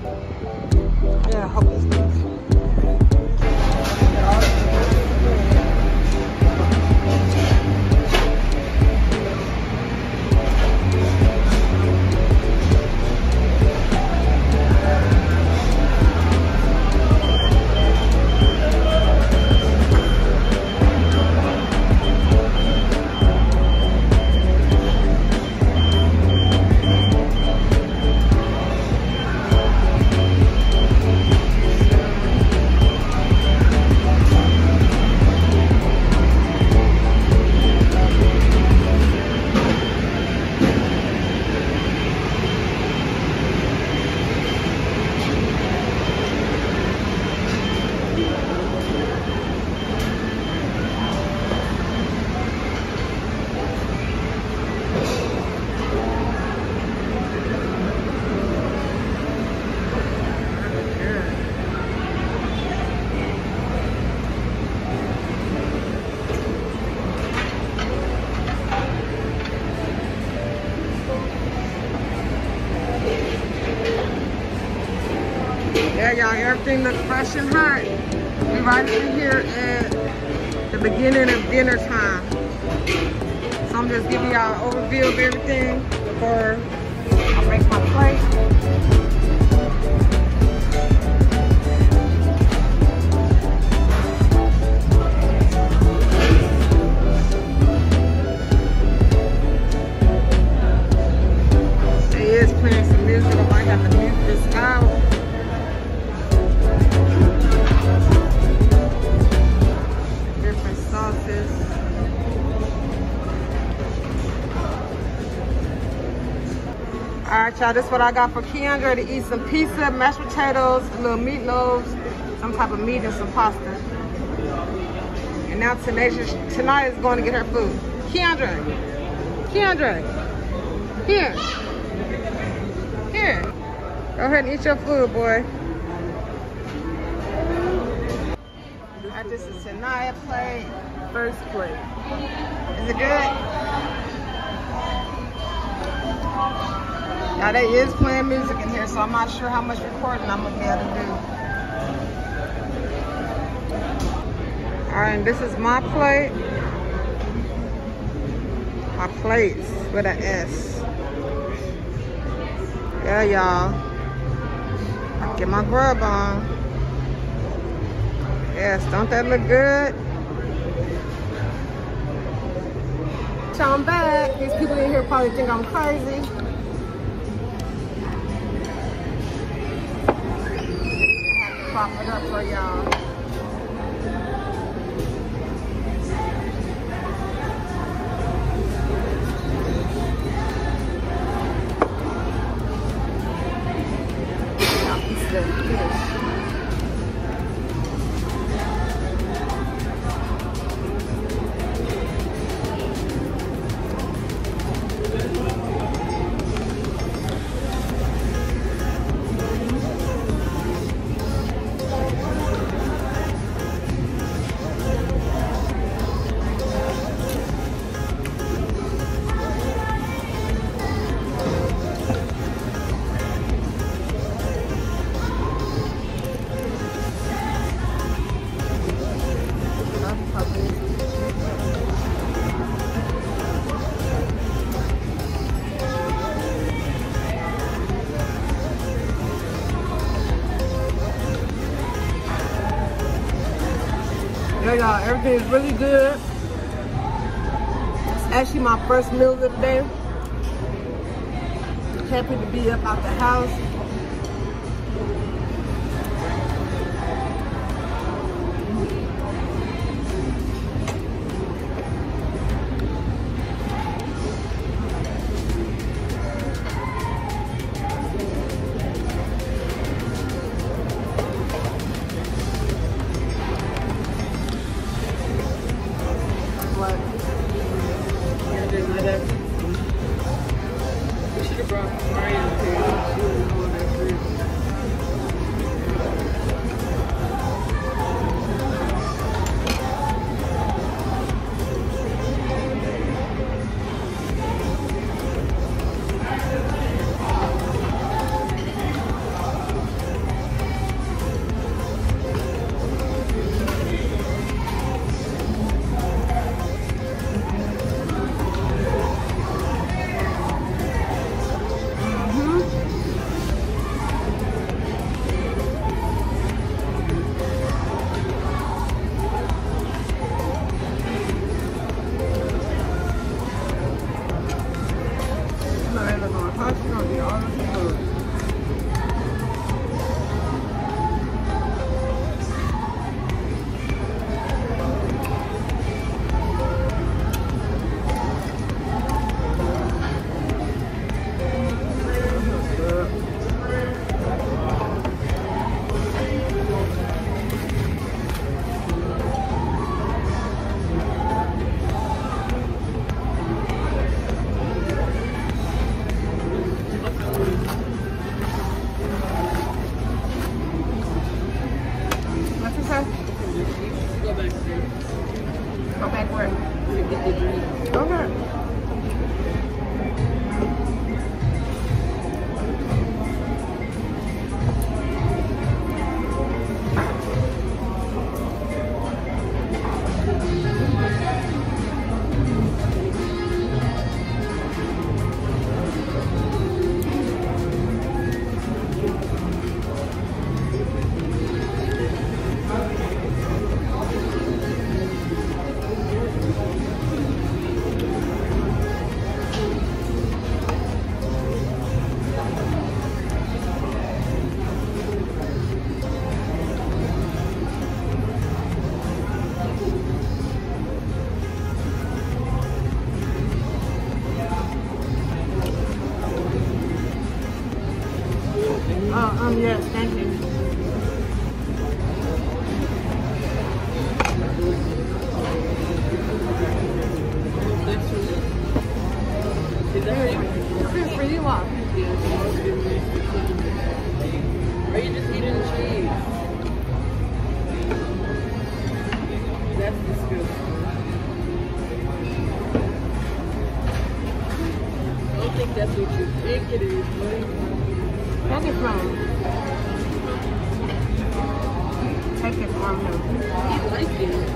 Yeah, I hope this thing. Yeah, y'all, everything looks fresh and hot. We right over here at the beginning of dinner time. So I'm just giving y'all an overview of everything before I make my plate. Playing some music. I might have to mute this out. Different sauces. Alright, y'all, this is what I got for Keandra to eat: some pizza, mashed potatoes, little meatloaves, some type of meat, and some pasta. And now Tanyiah is going to get her food. Keandra, here. Here, go ahead and eat your food, boy. Alright, this is Tanyiah plate, first plate. Is it good? Now they is playing music in here, so I'm not sure how much recording I'm gonna be able to do. Alright, and this is my plate. My plates with an S. Yeah, y'all. I get my grub on. Yes, don't that look good? So I'm back. These people in here probably think I'm crazy. I have to prop it up for y'all. Yeah, y'all, everything is really good. It's actually my first meal of the day. Happy to be up out the house. We should have brought Mario too. Yes, thank you. This is for you all. Or you just eating the cheese? That's disgusting. I don't think that's what you think it is, buddy. Take it from him. Take it from him. He likes it.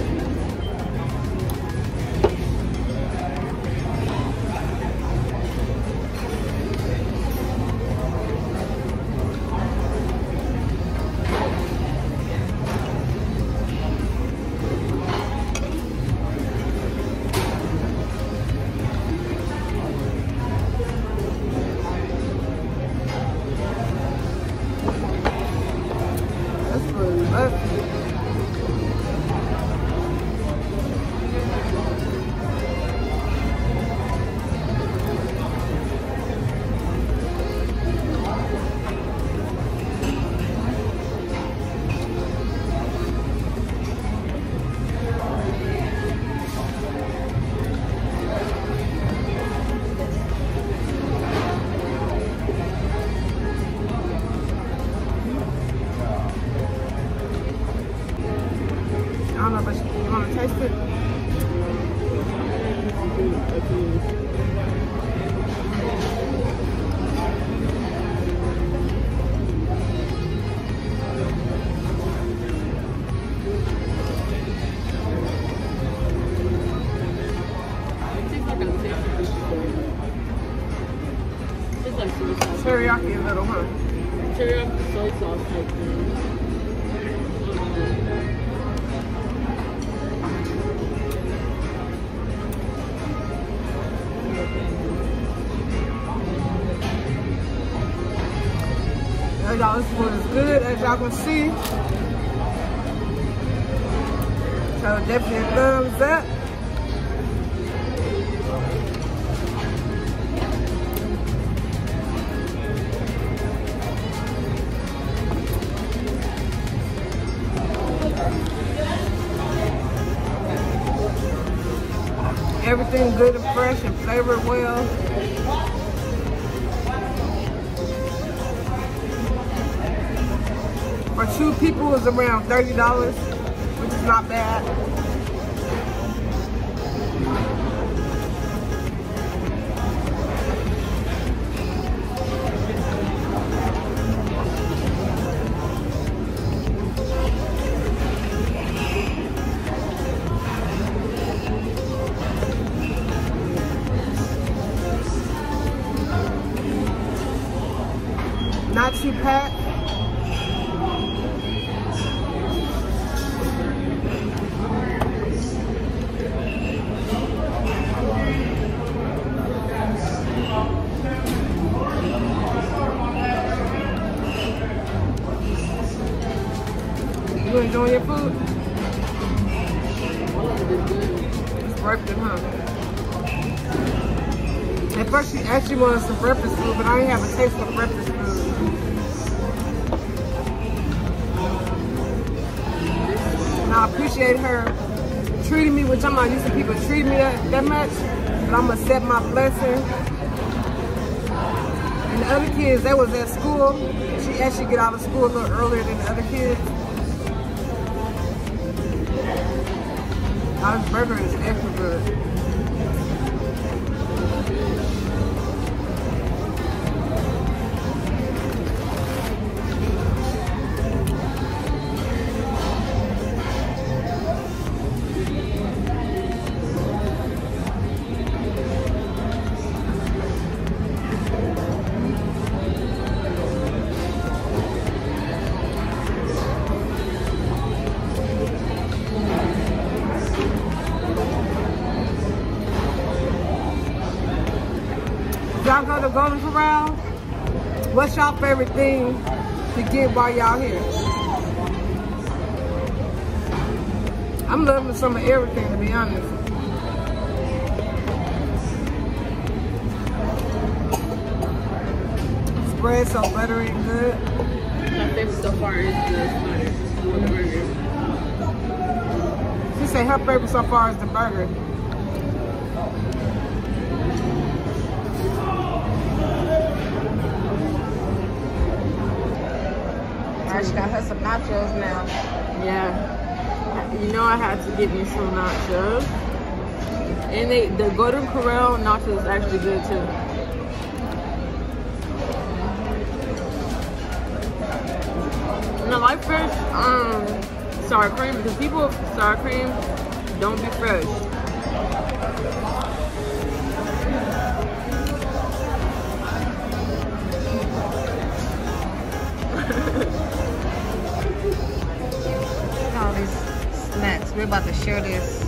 I don't know, but you want to taste it? Teriyaki a little, huh? Teriyaki soy sauce type thing. Y'all, this food is good, as y'all can see. So definitely a thumbs up. Everything good and fresh and flavored well. For 2 people, it's around $30, which is not bad. Not too packed. You enjoying your food? It's worth it, huh? At first she actually wanted some breakfast food, but I didn't have a taste for breakfast food. And I appreciate her treating me, which I'm not used to people treating me that much, but I'm gonna accept my blessing. And the other kids, they was at school. She actually get out of school a little earlier than the other kids. This burger is extra good. Y'all go to Golden Corral? What's y'all favorite thing to get while y'all here? I'm loving some of everything, to be honest. bread so buttery and good. My favorite so far is the spider or the burger. She said her favorite so far is the burger. Alright, she got her some nachos now. Yeah. You know I had to get me some nachos. And the Golden Corral nachos is actually good too. And I like fresh sour cream because people with sour cream don't be fresh. Look at all these snacks. We're about to share this.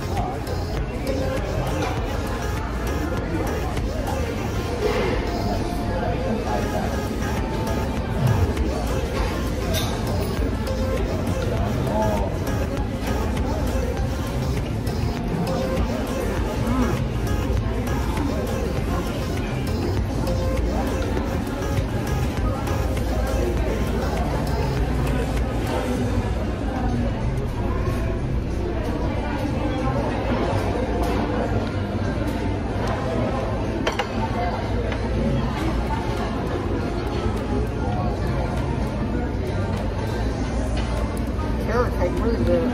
Really good.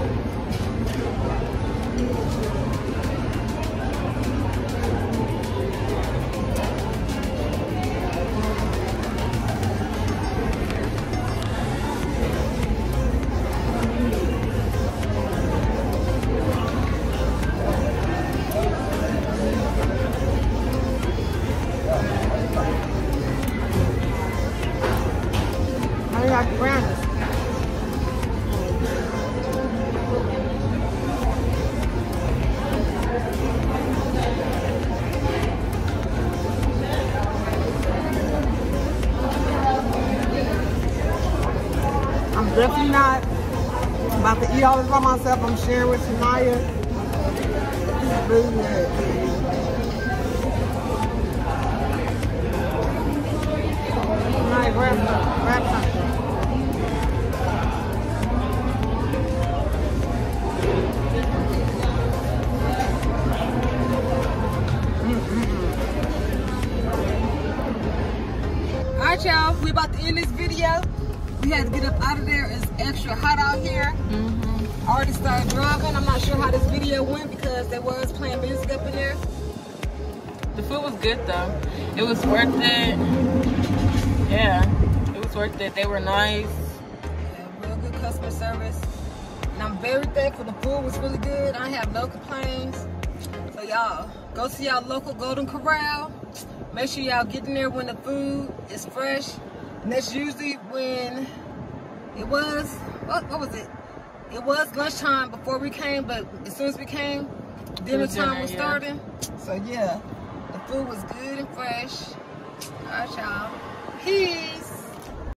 I like brownies. Definitely not about to eat all this by myself. I'm sharing with Tanyiah. This is really good. Tanyiah, grab something. Alright, y'all, we about to end this video. We had to get up out of there. It's extra hot out here. I already started driving. I'm not sure how this video went because they was playing music up in there. The food was good though. It was worth it. Yeah, it was worth it. They were nice. Yeah, real good customer service. And I'm very thankful. The food was really good. I have no complaints. So y'all, go to y'all local Golden Corral. Make sure y'all get in there when the food is fresh. And that's usually when it was, what was it? It was lunchtime before we came, but as soon as we came, dinner time was starting. So yeah, the food was good and fresh. All right, y'all. Peace.